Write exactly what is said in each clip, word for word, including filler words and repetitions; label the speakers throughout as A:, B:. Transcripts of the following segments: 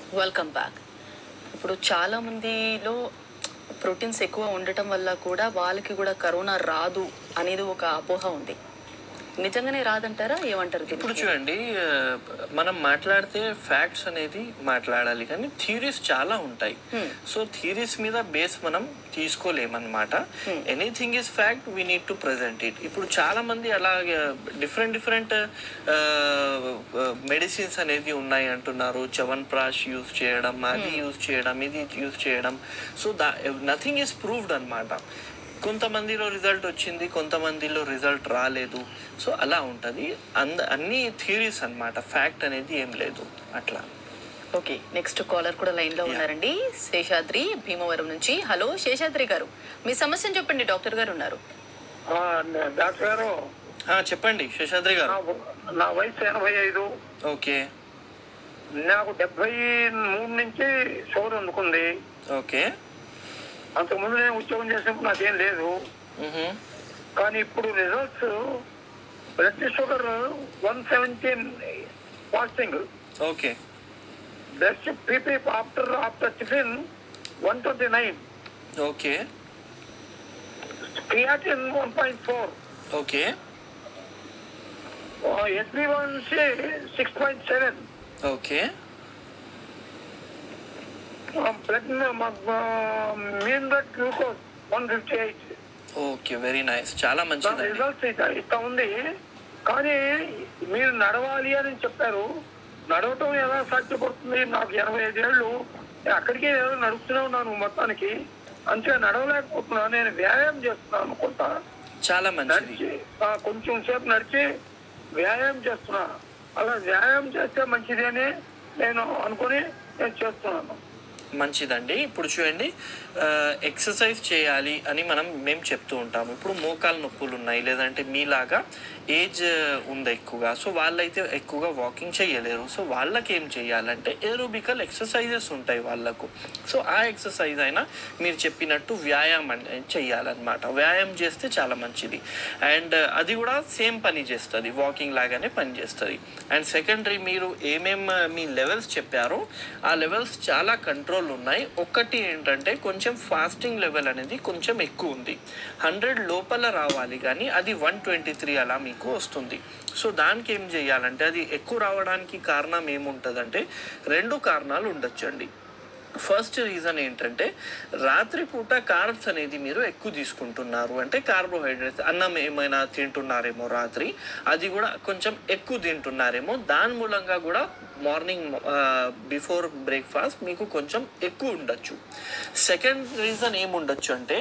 A: Welcome back. ఇప్పుడు చాలా మందిలో ప్రోటీన్స్ ఎక్కువ ఉండటం వల్ల కూడా వాళ్ళకి కూడా కరోనా రాదు అనేది ఒక అపోహ ఉంది. నిజంగానే రాదంటారా? ఏమంటారు?
B: ఇప్పుడు చూడండి, మనం మాట్లాడితే ఫ్యాక్ట్స్ అనేది మాట్లాడాలి, కానీ థియరీస్ చాలా ఉంటాయి. సో థియరీస్ మీద బేస్ మనం తీసుకోలేమన్నమాట. Anything is fact, we need to present it. ఇప్పుడు చాలా మంది అలా డిఫరెంట్ డిఫరెంట్ మెడిసిన్స్ అనేది ఉన్నాయి అంటున్నారు. చవన్ ప్రాష్ యూజ్ చేయడం, అది యూజ్ చేయడం, ఇది యూజ్ చేయడం. So that nothing is proved అనమాట. కొంతమందిలో రిజల్ట్ వచ్చింది, కొంతమందిలో రిజల్ట్ రాలేదు. సో అలా ఉంటుంది. అంద అన్ని థియరీస్ అనమాట, ఫ్యాక్ట్ అనేది ఏం లేదు అట్లా.
A: ఓకే, నెక్స్ట్ కాలర్ కూడా లైన్ లో ఉన్నారండి. శేషాద్రి భీమవరం నుంచి. హలో శేషాద్రి గారు, మీ సమస్యను చెప్పండి, డాక్టర్ గారు ఉన్నారు.
C: డాక్టర్ గారు
B: చెప్పండి శేషాద్రి గారు.
C: నా వయసు ఎనభై ఐదు.
B: ఓకే.
C: నాకు డెబ్బై మూడు నుంచి షుగర్ అందుకుంది.
B: ఓకే.
C: అంతకుముందు నేను ఉద్యోగం చేసినప్పుడు నాకేం లేదు, కానీ ఇప్పుడు results blood sugar one seventeen fasting.
B: Okay.
C: Blood BP after after tiffin one twenty nine.
B: Okay.
C: Creatinine one point four.
B: Okay.
C: HB one C six point seven.
B: Okay.
C: Blood mean blood glucose one fifty eight.
B: Okay, very nice, చాలా మంచిది.
C: Results ఇట్లా ఉంది. కానీ మీరు నడవాలి అని చెప్పారు. నడవటం ఎలా సాధ్యపడుతుంది? నాకు ఎనభై ఐదేళ్ళు, అక్కడికే నడుస్తూనే ఉన్నాను మొత్తానికి. అంతే నడవలేకపోతున్నా. నేను వ్యాయామం చేస్తున్నాను అనుకుంటా.
B: చాలా మంచిది.
C: కొంచెం సేపు నడిచి వ్యాయామం చేస్తున్నా. అలా వ్యాయామం చేస్తే మంచిది అని నేను అనుకుని నేను చేస్తున్నాను.
B: మంచిదండి. ఇప్పుడు చూడండి, ఎక్సర్సైజ్ చేయాలి అని మనం మేము చెప్తూ ఉంటాము. ఇప్పుడు మోకాలు నొప్పులు ఉన్నాయి, లేదంటే మీలాగా ఏజ్ ఉంది ఎక్కువగా, సో వాళ్ళైతే ఎక్కువగా వాకింగ్ చేయలేరు. సో వాళ్ళకి ఏం చేయాలంటే ఏరోబికల్ ఎక్సర్సైజెస్ ఉంటాయి వాళ్ళకు. సో ఆ ఎక్సర్సైజ్ అయినా మీరు చెప్పినట్టు వ్యాయామం చేయాలన్నమాట. వ్యాయామం చేస్తే చాలా మంచిది. అండ్ అది కూడా సేమ్ పని చేస్తుంది, వాకింగ్ లాగానే పని చేస్తుంది. అండ్ సెకండరీ, మీరు ఏమేం మీ లెవెల్స్ చెప్పారో ఆ లెవెల్స్ చాలా కంట్రోల్ ఉన్నాయి. ఒక్కటి ఏంటంటే కొంచెం ఫాస్టింగ్ లెవెల్ అనేది కొంచెం ఎక్కువ ఉంది. హండ్రెడ్ లోపల రావాలి, కానీ అది వన్ ట్వంటీ త్రీ అలా మీకు వస్తుంది. సో దానికి ఏం చేయాలంటే, అది ఎక్కువ రావడానికి కారణం ఏముంటుందంటే రెండు కారణాలు ఉండొచ్చండి. ఫస్ట్ రీజన్ ఏంటంటే, రాత్రిపూట కార్బ్స్ అనేది మీరు ఎక్కువ తీసుకుంటున్నారు. అంటే కార్బోహైడ్రేట్స్, అన్నం ఏమైనా తింటున్నారేమో రాత్రి, అది కూడా కొంచెం ఎక్కువ తింటున్నారేమో. దాని మూలంగా కూడా మార్నింగ్ బిఫోర్ బ్రేక్ఫాస్ట్ మీకు కొంచెం ఎక్కువ ఉండొచ్చు. సెకండ్ రీజన్ ఏముండొచ్చు అంటే,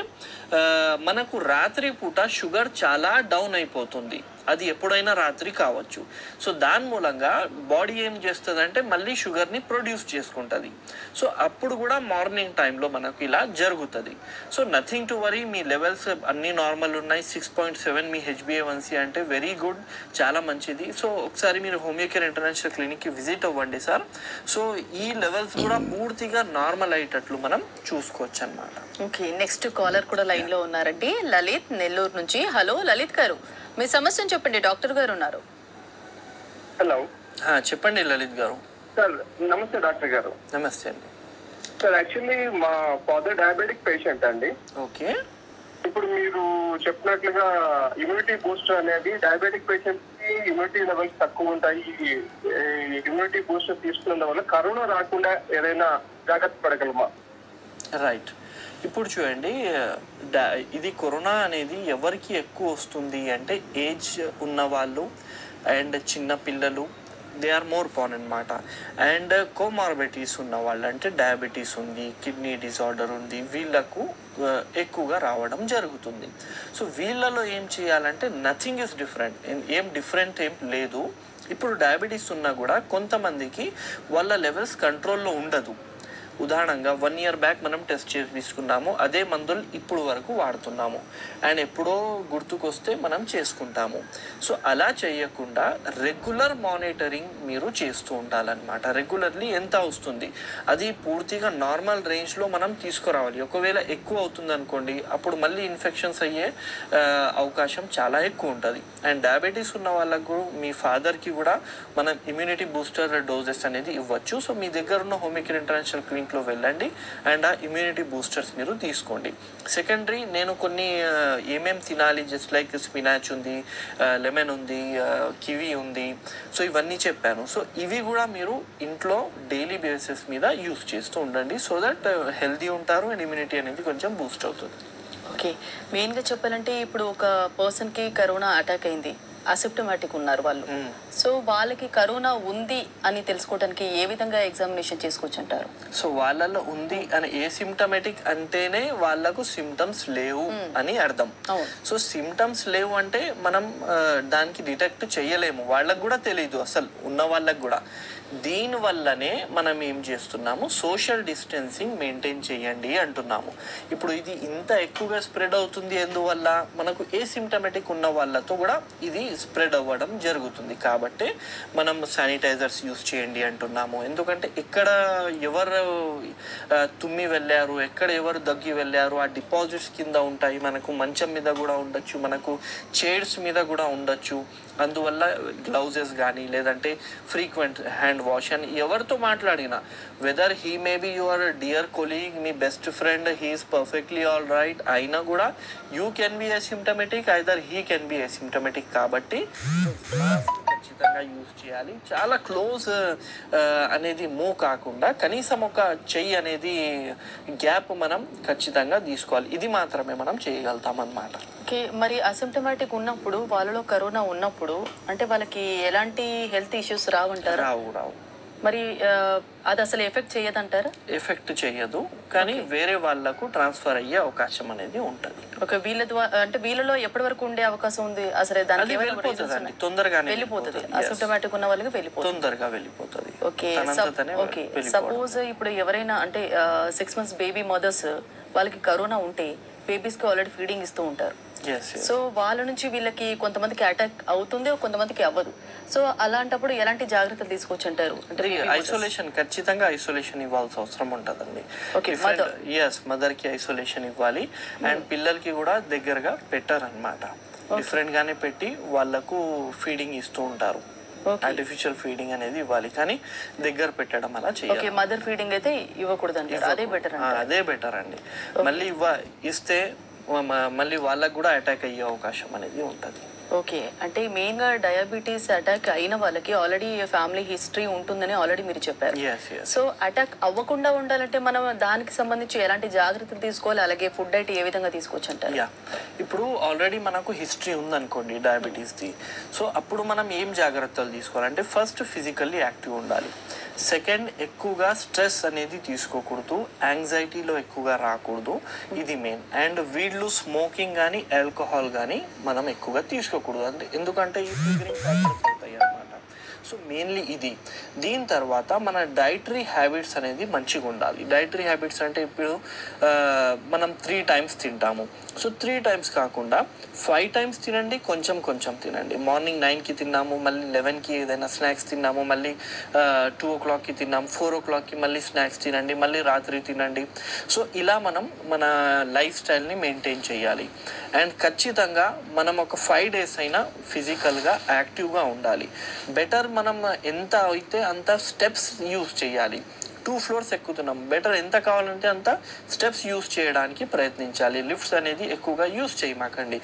B: మనకు రాత్రి పూట షుగర్ చాలా డౌన్ అయిపోతుంది. అది ఎప్పుడైనా రాత్రి కావచ్చు. సో దాని మూలంగా బాడీ ఏం చేస్తుంది అంటే మళ్ళీ షుగర్ని ప్రొడ్యూస్ చేసుకుంటుంది. సో అప్పుడు కూడా మార్నింగ్ టైంలో మనకు ఇలా జరుగుతుంది. సో నథింగ్ టు వరీ, మీ లెవెల్స్ అన్నీ నార్మల్ ఉన్నాయి. సిక్స్ పాయింట్ సెవెన్ మీ హెచ్బిఏవన్సీ అంటే వెరీ గుడ్, చాలా మంచిది. సో ఒకసారి మీరు హోమియోకేర్ ఇంటర్నేషనల్ క్లినిక్కి విజిట్ అవ్వండి సార్. సో ఈ లెవెల్స్ కూడా పూర్తిగా నార్మల్ అయ్యేటట్లు మనం చూసుకోవచ్చు అన్నమాట.
A: ఓకే, నెక్స్ట్ కాలర్ కూడా లైన్ లో ఉన్నారండి. లలిత్ నెల్లూరు నుంచి. హలో లలిత్ గారు, మీ సమస్యను చెప్పండి, డాక్టర్ గారు ఉన్నారు.
C: హలో
B: చెప్పండి లలిత్ గారు.
C: సార్ నమస్తే డాక్టర్ గారు.
B: నమస్తే అండి.
C: సార్ యాక్చువల్లీ మా ఫాదర్ డయాబెటిక్ పేషెంట్ అండి.
B: ఓకే.
C: ఇప్పుడు మీరు చెప్పినట్లుగా ఇమ్యూనిటీ బూస్టర్ అనేది డయాబెటిక్ పేషెంట్ కి ఇమ్యూనిటీ లెవెల్స్ తక్కువ ఉంటాయి. ఇమ్యూనిటీ బూస్టర్ తీసుకున్నందు వల్ల కరోనా రాకుండా ఏదైనా జాగ్రత్త పడగలమా?
B: రైట్. ఇప్పుడు చూడండి, ఇది కరోనా అనేది ఎవరికి ఎక్కువ వస్తుంది అంటే ఏజ్ ఉన్నవాళ్ళు అండ్ చిన్న పిల్లలు, దే ఆర్ మోర్ పాన్ అనమాట. అండ్ కోమార్బిటీస్ ఉన్న వాళ్ళు, అంటే డయాబెటీస్ ఉంది, కిడ్నీ డిజార్డర్ ఉంది, వీళ్ళకు ఎక్కువగా రావడం జరుగుతుంది. సో వీళ్ళలో ఏం చేయాలంటే నథింగ్ ఇస్ డిఫరెంట్, ఏం డిఫరెంట్ ఏం లేదు. ఇప్పుడు డయాబెటీస్ ఉన్నా కూడా కొంతమందికి వాళ్ళ లెవెల్స్ కంట్రోల్లో ఉండదు. ఉదాహరణంగా వన్ ఇయర్ బ్యాక్ మనం టెస్ట్ చేసి తీసుకున్నాము, అదే మందులు ఇప్పుడు వరకు వాడుతున్నాము అండ్ ఎప్పుడో గుర్తుకొస్తే మనం చేసుకుంటాము. సో అలా చేయకుండా రెగ్యులర్ మానిటరింగ్ మీరు చేస్తూ ఉండాలన్నమాట. రెగ్యులర్లీ ఎంత వస్తుంది అది పూర్తిగా నార్మల్ రేంజ్లో మనం తీసుకురావాలి. ఒకవేళ ఎక్కువ అవుతుంది అనుకోండి, అప్పుడు మళ్ళీ ఇన్ఫెక్షన్స్ అయ్యే అవకాశం చాలా ఎక్కువ ఉంటుంది. అండ్ డయాబెటీస్ ఉన్న వాళ్ళకు, మీ ఫాదర్కి కూడా మనం ఇమ్యూనిటీ బూస్టర్ డోసెస్ అనేది ఇవ్వచ్చు. సో మీ దగ్గర ఉన్న హోమికేర్ ఇంటర్నేషనల్ క్లినిక్లో వెళ్ళండి అండ్ ఆ ఇమ్యూనిటీ బూస్టర్స్ మీరు తీసుకోండి. సెకండరీ, నేను కొన్ని ఏమేమి తినాలి, జస్ట్ లైక్ స్పినాచ్ ఉంది, లెమన్ ఉంది, కివీ ఉంది, సో ఇవన్నీ చెప్పాను. సో ఇవి కూడా మీరు ఇంట్లో డైలీ బేసిస్ మీద యూస్ చేస్తూ ఉండండి. సో దట్ హెల్తీ ఉంటారు అండ్ ఇమ్యూనిటీ అనేది కొంచెం బూస్ట్ అవుతుంది.
A: ఓకే, మెయిన్గా చెప్పాలంటే ఇప్పుడు ఒక పర్సన్కి కరోనా అటాక్ అయింది, అసిప్టమాటిక్ ఉన్నారు వాళ్ళు. సో వాళ్ళకి కరోనా ఉంది అని తెలుసుకోవడానికి ఏ విధంగా ఎగ్జామినేషన్ చేసుకోవచ్చు అంటారు?
B: సో వాళ్ళలో ఉంది అని, ఏ సిమ్టమేటిక్ అంటేనే వాళ్ళకు సిమ్టమ్స్ లేవు అని అర్థం. సో సిమ్టమ్స్ లేవు అంటే మనం దానికి డిటెక్ట్ చేయలేము, వాళ్ళకు కూడా తెలియదు అసలు ఉన్న వాళ్ళకు కూడా. దీని వల్లనే మనం ఏం చేస్తున్నాము, సోషల్ డిస్టెన్సింగ్ మెయింటైన్ చేయండి అంటున్నాము. ఇప్పుడు ఇది ఇంత ఎక్కువగా స్ప్రెడ్ అవుతుంది ఎందువల్ల, మనకు ఏ సిమ్టమేటిక్ ఉన్న వాళ్ళతో కూడా ఇది స్ప్రెడ్ అవ్వడం జరుగుతుంది. కాబట్టి మనం శానిటైజర్స్ యూస్ చేయండి అంటున్నాము. ఎందుకంటే ఎక్కడ ఎవరు తుమ్మి వెళ్ళారు, ఎక్కడ ఎవరు దగ్గి వెళ్ళారు, ఆ డిపాజిట్స్ కింద ఉంటాయి, మనకు మంచం మీద కూడా ఉండొచ్చు, మనకు చైర్స్ మీద కూడా ఉండొచ్చు. అందువల్ల గ్లౌజెస్ కానీ లేదంటే ఫ్రీక్వెంట్ హ్యాండ్ వాష్ అని ఎవరితో మాట్లాడినా, whether he may be your dear colleague, మీ best friend, he is perfectly all right అయినా కూడా you can be asymptomatic, either he can be asymptomatic. కాబట్టి ఖచ్చితంగా యూజ్ చేయాలి. చాలా క్లోజ్ అనేది మూవ్ కాకుండా కనీసం ఒక చెయ్యి అనేది గ్యాప్ మనం ఖచ్చితంగా తీసుకోవాలి. ఇది మాత్రమే మనం చేయగలుగుతాం అన్నమాట.
A: ఓకే, మరి అసిమ్టమాటిక్ ఉన్నప్పుడు, వాళ్ళలో కరోనా ఉన్నప్పుడు అంటే వాళ్ళకి ఎలాంటి హెల్త్ ఇష్యూస్ రావంటారు?
B: రావు రావు
A: మరి అది అసలు ఎఫెక్ట్ చేయదంటారా?
B: ఎఫెక్ట్ చేయదు, కానీ వేరే వాళ్ళకు ట్రాన్స్ఫర్ అయ్యే అవకాశం అనేది ఉంటుంది.
A: ఓకే, వీళ్ళ ద్వారా అంటే వీళ్ళలో ఎప్పటి వరకు ఉండే అవకాశం ఉంది అసలు? దానికి
B: వెళ్ళిపోతుంది, తొందరగానే
A: వెళ్ళిపోతుంది. అసిమ్టమాటిక్ ఉన్న వాళ్ళకి వెళ్ళిపోతుంది,
B: తొందరగా వెళ్ళిపోతుంది.
A: ఓకే ఓకే సపోజ్ ఇప్పుడు ఎవరైనా అంటే సిక్స్ మంత్స్ బేబీ మదర్స్ వాళ్ళకి కరోనా ఉంటే బేబీస్కి ఆల్రెడీ ఫీడింగ్ ఇస్తూ ఉంటారు. సో వాళ్ళ నుంచి వీళ్ళకి కొంతమందికి అటాక్ అవుతుంది, కొంతమందికి అవ్వదు. సో అలాంటప్పుడు ఎలాంటి జాగ్రత్తలు తీసుకోవచ్చు అంటారు? అంటే
B: ఐసోలేషన్, ఖచ్చితంగా ఐసోలేషన్ ఇవ్వాల్సిన అవసరం ఉంటుందండి. ఎస్, మదర్ కి ఐసోలేషన్ ఇవ్వాలి అండ్ పిల్లలకి కూడా దగ్గరగా పెట్టారనమాట. డిఫరెంట్ గానే పెట్టి వాళ్ళకు ఫీడింగ్ ఇస్తూ ఉంటారు. ఆర్టిఫిషియల్ ఫీడింగ్ అనేది ఇవ్వాలి, కానీ దగ్గర పెట్టడం అలా చేయాలి.
A: మదర్ ఫీడింగ్ అయితే ఇవ్వకూడదు అండి, అదే బెటర్.
B: అదే బెటర్ అండి. మళ్ళీ ఇవ్వ ఇస్తే మళ్ళీ వాళ్ళకు కూడా అటాక్ అయ్యే అవకాశం అనేది ఉంటుంది.
A: ఓకే, అంటే మెయిన్ గా డయాబెటీస్ అటాక్ అయిన వాళ్ళకి ఆల్రెడీ ఫ్యామిలీ హిస్టరీ ఉంటుందని ఆల్రెడీ మీరు చెప్పారు. సో అటాక్ అవ్వకుండా ఉండాలంటే మనం దానికి సంబంధించి ఎలాంటి జాగ్రత్తలు తీసుకోవాలి, అలాగే ఫుడ్ డైట్ ఏ విధంగా తీసుకోవచ్చు అంటారు?
B: యా, ఇప్పుడు ఆల్రెడీ మనకు హిస్టరీ ఉందనుకోండి డయాబెటీస్ది, సో అప్పుడు మనం ఏం జాగ్రత్తలు తీసుకోవాలంటే, ఫస్ట్ ఫిజికల్లీ యాక్టివ్ ఉండాలి. సెకండ్, ఎక్కువగా స్ట్రెస్ అనేది తీసుకోకూడదు, యాంగ్జైటీలో ఎక్కువగా రాకూడదు, ఇది మెయిన్. అండ్ వీళ్ళు స్మోకింగ్ కానీ ఆల్కహాల్ కానీ మనం ఎక్కువగా తీసుకోకూడదు, అంటే ఎందుకంటే ఈ ట్రిగరింగ్ ఫ్యాక్టర్స్ అవుతాయి అన్నమాట. సో మెయిన్లీ ఇది. దీని తర్వాత మన డైటరీ హ్యాబిట్స్ అనేది మంచిగా ఉండాలి. డైటరీ హ్యాబిట్స్ అంటే ఇప్పుడు మనం త్రీ టైమ్స్ తింటాము, సో త్రీ టైమ్స్ కాకుండా ఫైవ్ టైమ్స్ తినండి, కొంచెం కొంచెం తినండి. మార్నింగ్ నైన్కి తిన్నాము, మళ్ళీ లెవెన్కి ఏదైనా స్నాక్స్ తిన్నాము, మళ్ళీ టూ ఓ క్లాక్కి తిన్నాము, ఫోర్ ఓ క్లాక్కి మళ్ళీ స్నాక్స్ తినండి, మళ్ళీ రాత్రి తినండి. సో ఇలా మనం మన లైఫ్ స్టైల్ని మెయింటైన్ చేయాలి. అండ్ ఖచ్చితంగా మనం ఒక ఫైవ్ డేస్ అయినా ఫిజికల్గా యాక్టివ్గా ఉండాలి. బెటర్ మనం ఎంత అయితే అంత స్టెప్స్ యూజ్ చేయాలి. టూ ఫ్లోర్స్ ఎక్కుతున్నాం, బెటర్ ఎంత కావాలంటే అంత స్టెప్స్ యూజ్ చేయడానికి ప్రయత్నించాలి. లిఫ్ట్స్ అనేది ఎక్కువగా యూజ్ చేయమాకండి.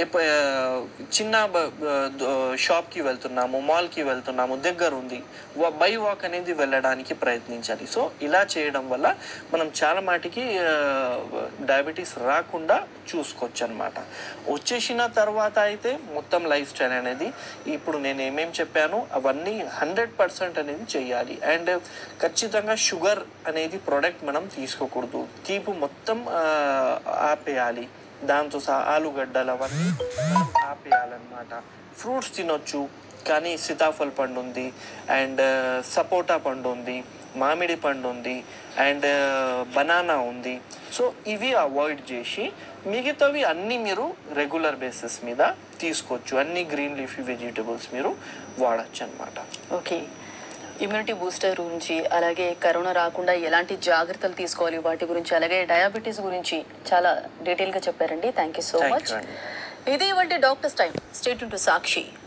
B: చిన్న షాప్కి వెళ్తున్నాము, మాల్కి వెళ్తున్నాము, దగ్గర ఉంది, బై వాక్ అనేది వెళ్ళడానికి ప్రయత్నించాలి. సో ఇలా చేయడం వల్ల మనం చాలా మాటికి డయాబెటీస్ రాకుండా చూసుకోవచ్చు అనమాట. వచ్చేసిన తర్వాత అయితే మొత్తం లైఫ్ స్టైల్ అనేది ఇప్పుడు నేను ఏమేమి చెప్పానో అవన్నీ హండ్రెడ్ పర్సెంట్ అనేది చేయాలి. అండ్ ఖచ్చితంగా షుగర్ అనేది ప్రోడక్ట్ మనం తీసుకోకూడదు, తీపి మొత్తం ఆపేయాలి. దాంతో సహా ఆలుగడ్డలు అవన్నీ ఆపేయాలన్నమాట. ఫ్రూట్స్ తినొచ్చు, కానీ సీతాఫల్ పండు ఉంది, అండ్ సపోటా పండు ఉంది, మామిడి పండు ఉంది, అండ్ బనానా ఉంది. సో ఇవి అవాయిడ్ చేసి మిగతావి అన్నీ మీరు రెగ్యులర్ బేసిస్ మీద తీసుకోవచ్చు. అన్ని గ్రీన్ లీఫీ వెజిటబుల్స్ మీరు వాడచ్చు అనమాట.
A: ఓకే, ఇమ్యూనిటీ బూస్టర్ గురించి, అలాగే కరోనా రాకుండా ఎలాంటి జాగ్రత్తలు తీసుకోవాలి వాటి గురించి, అలాగే డయాబెటీస్ గురించి చాలా డీటెయిల్గా చెప్పారండి. Thank you so much. ఇది ఇవాళ doctors time. Stay tune to Sakshi.